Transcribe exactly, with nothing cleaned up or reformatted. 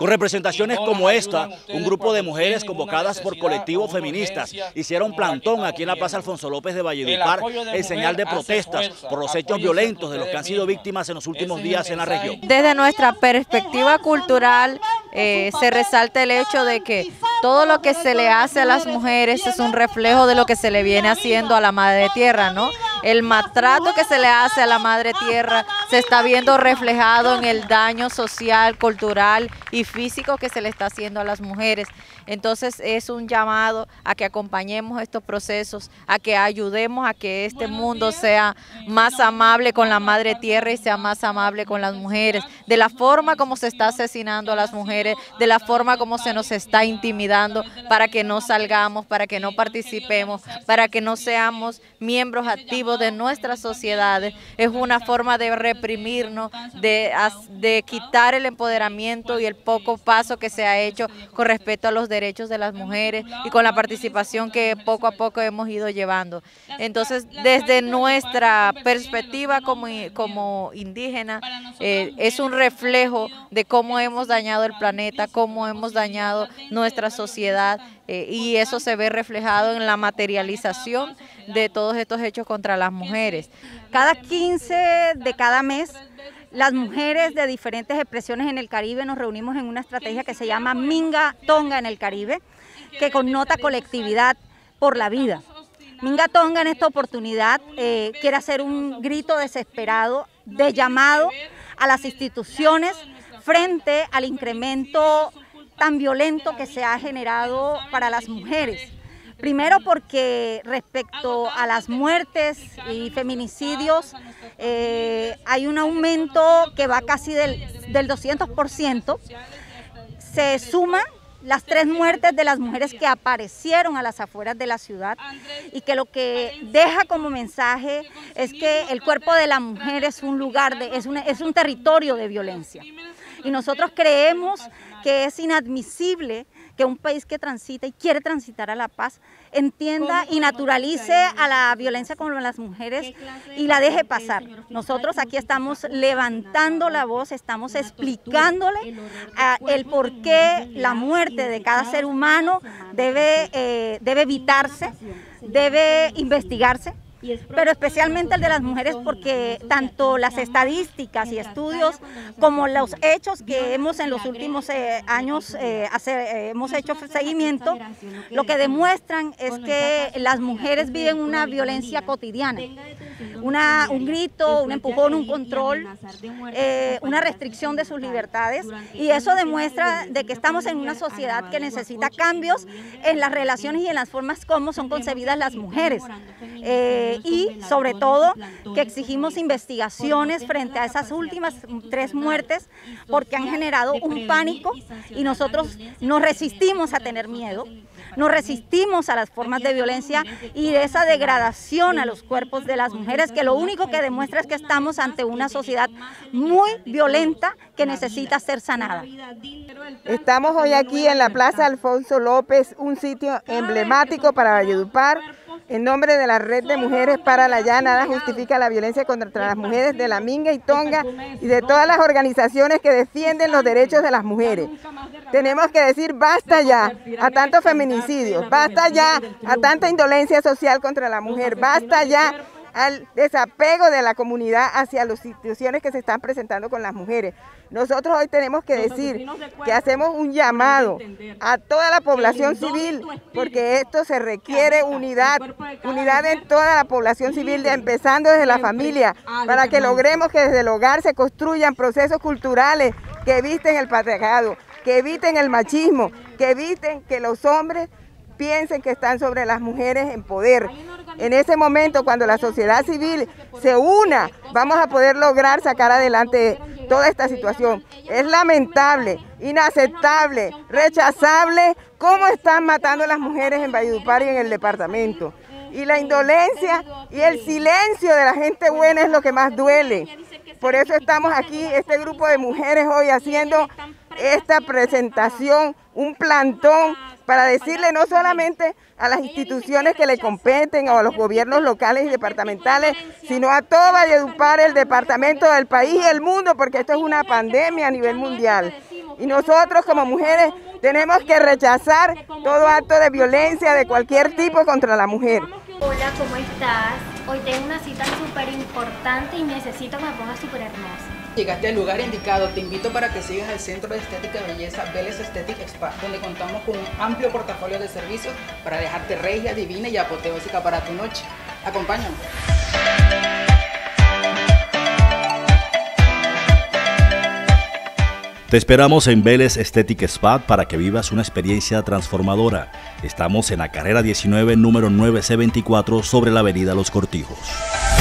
Con representaciones como esta, un grupo de mujeres convocadas por colectivos feministas hicieron plantón aquí en la Plaza Alfonso López de Valledupar en señal de protestas por los hechos violentos de los que han sido víctimas en los últimos días en la región. Desde nuestra perspectiva cultural eh, se resalta el hecho de que todo lo que se le hace a las mujeres es un reflejo de lo que se le viene haciendo a la madre tierra, ¿no? El maltrato que se le hace a la madre tierra se está viendo reflejado en el daño social, cultural y físico que se le está haciendo a las mujeres. Entonces es un llamado a que acompañemos estos procesos, a que ayudemos a que este mundo sea más amable con la madre tierra y sea más amable con las mujeres, de la forma como se está asesinando a las mujeres, de la forma como se nos está intimidando, para que no salgamos, para que no participemos, para que no seamos miembros activos de nuestras sociedades. Es una forma de reprimirnos, de, de quitar el empoderamiento y el poco paso que se ha hecho con respecto a los derechos de las mujeres y con la participación que poco a poco hemos ido llevando. Entonces, desde nuestra perspectiva como, como indígena, eh, es un reflejo de cómo hemos dañado el planeta, cómo hemos dañado nuestra sociedad, eh, y eso se ve reflejado en la materialización de todos estos hechos contra las mujeres. Cada quince de cada mes, las mujeres de diferentes expresiones en el Caribe nos reunimos en una estrategia que se llama Minga Tonga en el Caribe, que connota colectividad por la vida. Minga Tonga en esta oportunidad eh, quiere hacer un grito desesperado de llamado a las instituciones frente al incremento tan violento que se ha generado para las mujeres. Primero porque respecto a las muertes y feminicidios eh, hay un aumento que va casi del, del doscientos por ciento. Se suman las tres muertes de las mujeres que aparecieron a las afueras de la ciudad y que lo que deja como mensaje es que el cuerpo de la mujer es un lugar, de, es, un, es un territorio de violencia. Y nosotros creemos que es inadmisible que un país que transita y quiere transitar a la paz entienda y naturalice a la violencia con las mujeres y la deje pasar. Nosotros aquí estamos levantando la voz, estamos explicándole uh, el por qué la muerte de cada ser humano debe, eh, debe evitarse, debe investigarse, pero especialmente el de las mujeres porque tanto las estadísticas y estudios como los hechos que hemos en los últimos eh, años eh, hacer, eh, hemos hecho seguimiento, lo que demuestran es que las mujeres viven una violencia cotidiana, una, un grito, un empujón, un control, eh, una restricción de sus libertades, y eso demuestra de que estamos en una sociedad que necesita cambios en las relaciones y en las formas como son concebidas las mujeres. Eh, y sobre todo que exigimos investigaciones frente a esas últimas tres muertes porque han generado un pánico y nosotros nos resistimos a tener miedo, nos resistimos a las formas de violencia y de esa degradación a los cuerpos de las mujeres que lo único que demuestra es que estamos ante una sociedad muy violenta que necesita ser sanada. Estamos hoy aquí en la Plaza Alfonso López, un sitio emblemático para Valledupar. En nombre de la Red de Mujeres para la Ya Nada Justifica la Violencia contra las Mujeres de la Minga y Tonga y de todas las organizaciones que defienden los derechos de las mujeres. Tenemos que decir basta ya a tantos feminicidios, basta ya a tanta indolencia social contra la mujer, basta ya al desapego de la comunidad hacia las instituciones que se están presentando con las mujeres. Nosotros hoy tenemos que decir que hacemos un llamado a toda la población civil, porque esto se requiere unidad, unidad en toda la población civil, empezando desde la familia, para que logremos que desde el hogar se construyan procesos culturales que eviten el patriarcado, que eviten el machismo, que eviten que los hombres piensen que están sobre las mujeres en poder. En ese momento, cuando la sociedad civil se una, vamos a poder lograr sacar adelante toda esta situación. Es lamentable, inaceptable, rechazable cómo están matando a las mujeres en Valledupar y en el departamento. Y la indolencia y el silencio de la gente buena es lo que más duele. Por eso estamos aquí, este grupo de mujeres hoy haciendo esta presentación, un plantón, para decirle no solamente a las instituciones que le competen o a los gobiernos locales y departamentales, sino a todo Valledupar, el departamento del país y el mundo, porque esto es una pandemia a nivel mundial. Y nosotros como mujeres tenemos que rechazar todo acto de violencia de cualquier tipo contra la mujer. Hola, ¿cómo estás? Hoy tengo una cita súper importante y necesito que me pongas súper hermosa. Llegaste al lugar indicado, te invito para que sigas el Centro de Estética y Belleza Vélez Aesthetic Spa, donde contamos con un amplio portafolio de servicios para dejarte regia, divina y apoteósica para tu noche. Acompáñame. Te esperamos en Vélez Aesthetic Spa para que vivas una experiencia transformadora. Estamos en la carrera diecinueve, número nueve C veinticuatro, sobre la avenida Los Cortijos.